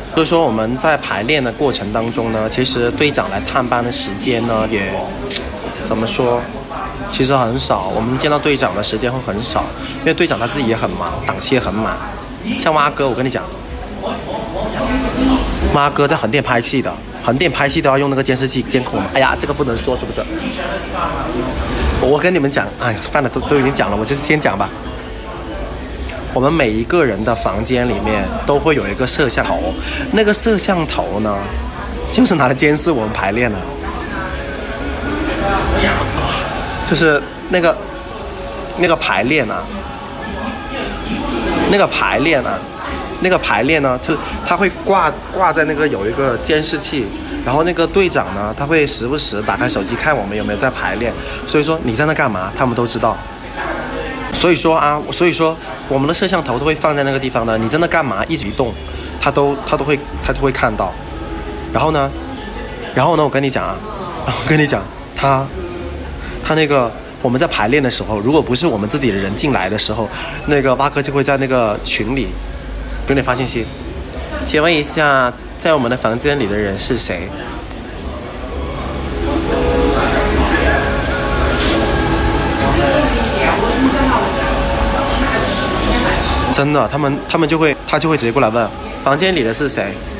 所以说我们在排练的过程当中呢，其实队长来探班的时间呢，也怎么说，其实很少。我们见到队长的时间会很少，因为队长他自己也很忙，档期也很满。像蛙哥，我跟你讲，蛙哥在横店拍戏的，横店拍戏都要用那个监视器监控我们。哎呀，这个不能说是不是？我跟你们讲，哎，饭的都已经讲了，我就先讲吧。我们每一个人的房间里面都会有一个摄像头，那个摄像头呢，就是拿来监视我们排练的，就是那个排练啊，那个排练呢，它会挂在那个有一个监视器，然后那个队长呢，他会时不时打开手机看我们有没有在排练，所以说你在那干嘛，他们都知道。所以说我们的摄像头都会放在那个地方的，你在那干嘛，一举一动，他都会看到。然后呢，我跟你讲，他那个我们在排练的时候，如果不是我们自己的人进来的时候，那个蛙哥就会在那个群里给你发信息，请问一下，在我们的房间里的人是谁？真的，他就会直接过来问房间里的是谁，